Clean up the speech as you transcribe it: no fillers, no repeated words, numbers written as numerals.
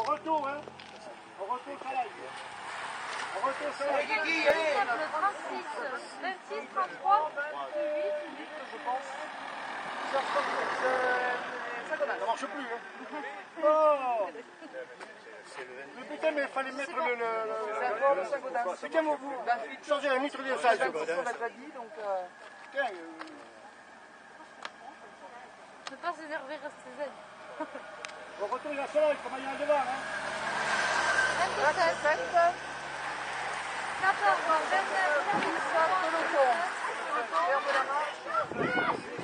retour, hein. Au retour, ça là. Au retour, ça là. Le 36, 26, 33, 8, je pense. Ça marche plus, hein. Oh. Mais putain, mais il fallait mettre le Saint-Gaudin. C'est quand vous changez la mitre de ça, On l'a déjà dit, donc... Putain, Ne pas s'énerver, restez zen. au retour, il y a ça là, il faut aller en devant, hein. 27, 14, 29, 30, peloton. Ferme la marche.